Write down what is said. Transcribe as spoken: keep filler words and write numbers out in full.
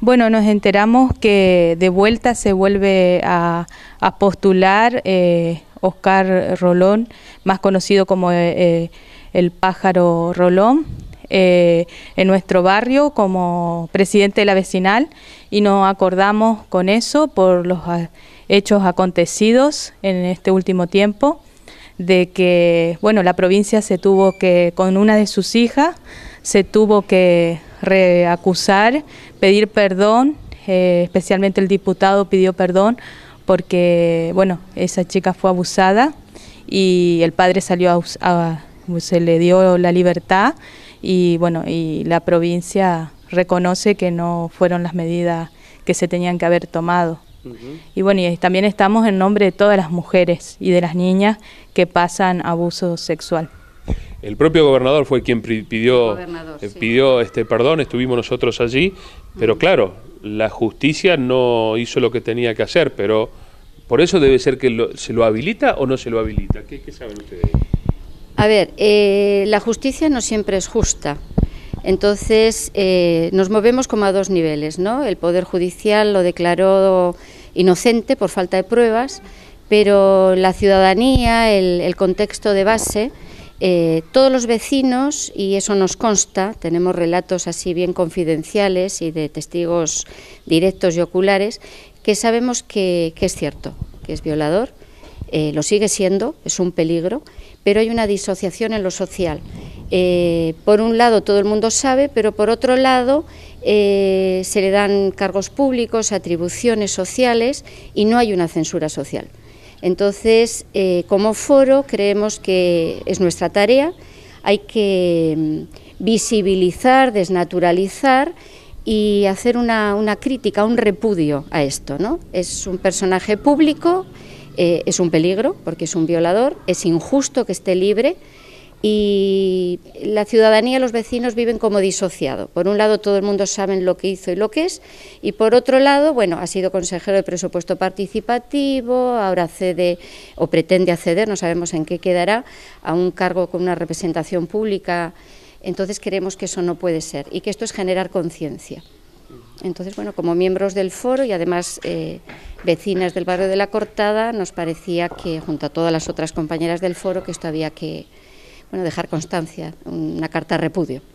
Bueno, nos enteramos que de vuelta se vuelve a, a postular eh, Oscar Rolón, más conocido como eh, el Pájaro Rolón, eh, en nuestro barrio como presidente de la vecinal, y nos acordamos con eso por los hechos acontecidos en este último tiempo, de que bueno, la provincia se tuvo que, con una de sus hijas, se tuvo que reacusar, pedir perdón, eh, especialmente el diputado pidió perdón porque bueno, esa chica fue abusada y el padre salió a, a se le dio la libertad y bueno, y la provincia reconoce que no fueron las medidas que se tenían que haber tomado. Uh-huh. Y bueno, y también estamos en nombre de todas las mujeres y de las niñas que pasan abuso sexual. El propio gobernador fue quien pidió, eh, sí. pidió este perdón, estuvimos nosotros allí, pero claro, la justicia no hizo lo que tenía que hacer, pero por eso debe ser que lo, se lo habilita o no se lo habilita. ¿Qué, qué saben ustedes? A ver, eh, la justicia no siempre es justa, entonces eh, nos movemos como a dos niveles, ¿no? El Poder Judicial lo declaró inocente por falta de pruebas, pero la ciudadanía, el, el contexto de base, Eh, todos los vecinos, y eso nos consta, tenemos relatos así bien confidenciales y de testigos directos y oculares, que sabemos que, que es cierto, que es violador, eh, lo sigue siendo, es un peligro, pero hay una disociación en lo social. Eh, por un lado todo el mundo sabe, pero por otro lado eh, se le dan cargos públicos, atribuciones sociales y no hay una censura social. Entonces, eh, como foro, creemos que es nuestra tarea, hay que visibilizar, desnaturalizar y hacer una, una crítica, un repudio a esto, ¿no? Es un personaje público, eh, es un peligro porque es un violador, es injusto que esté libre y la ciudadanía, los vecinos viven como disociado. Por un lado todo el mundo sabe lo que hizo y lo que es, y por otro lado, bueno, ha sido consejero de presupuesto participativo, ahora accede o pretende acceder, no sabemos en qué quedará, a un cargo con una representación pública. Entonces creemos que eso no puede ser y que esto es generar conciencia. Entonces, bueno, como miembros del foro y además eh, vecinas del barrio de La Cortada, nos parecía que junto a todas las otras compañeras del foro que esto había que bueno, dejar constancia, una carta de repudio.